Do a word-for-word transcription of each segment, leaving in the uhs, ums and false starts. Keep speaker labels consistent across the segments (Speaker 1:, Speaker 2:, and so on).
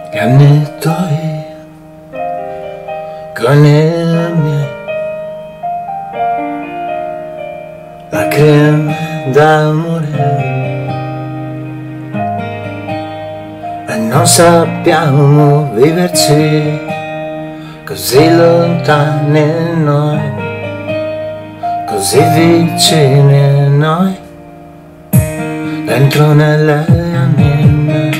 Speaker 1: Gli anni tuoi con i miei, lacrime d'amore, e non sappiamo viverci così lontani noi, così vicini a noi, dentro nelle anime,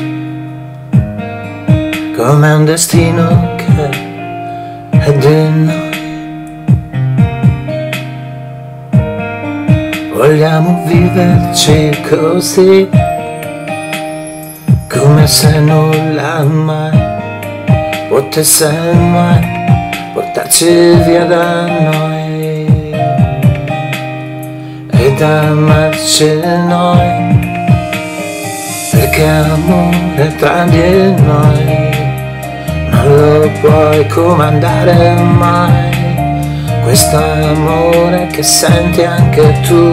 Speaker 1: come un destino che è di noi. Vogliamo viverci così, come se nulla mai potesse mai portarci via da noi ed amarci noi, perché amore tra di noi non lo puoi comandare mai. Questo amore che senti anche tu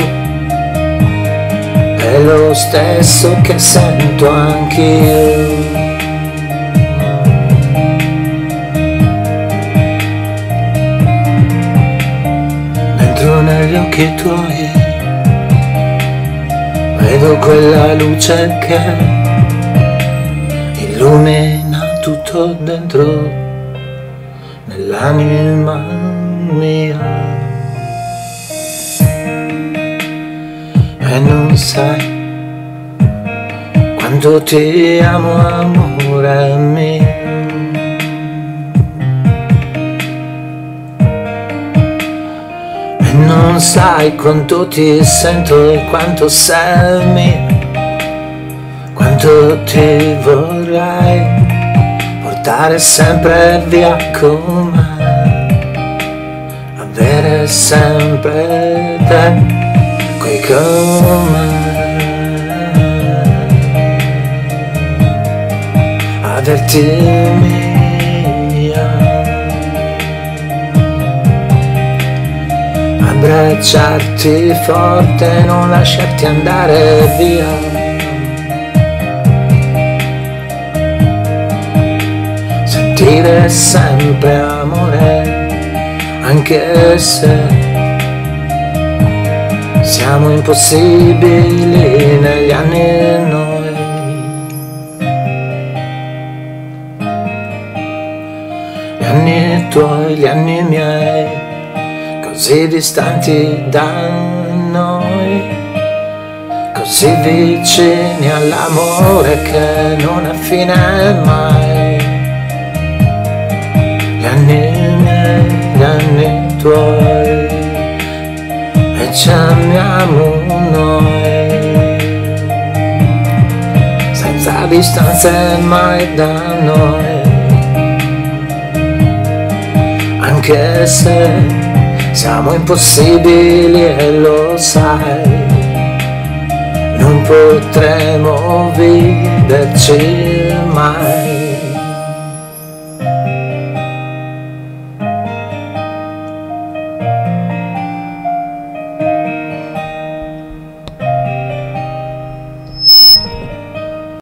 Speaker 1: è lo stesso che sento anch'io. Dentro negli occhi tuoi vedo quella luce che illumina tutto dentro nell'anima mia. E non sai quanto ti amo, amore mio. E non sai quanto ti sento e quanto sei mio, quanto ti vorrei portare sempre via con me, avere sempre te qui con me, averti mia, abbracciarti forte, non lasciarti andare via, sentire sempre amore, anche se siamo impossibili negli anni noi. Gli anni tuoi, gli anni miei, così distanti da noi, così vicini all'amore che non ha fine mai. Gli anni miei, gli anni tuoi, e ci amiamo noi, senza distanze mai da noi, anche se siamo impossibili e lo sai, non potremo viverci mai.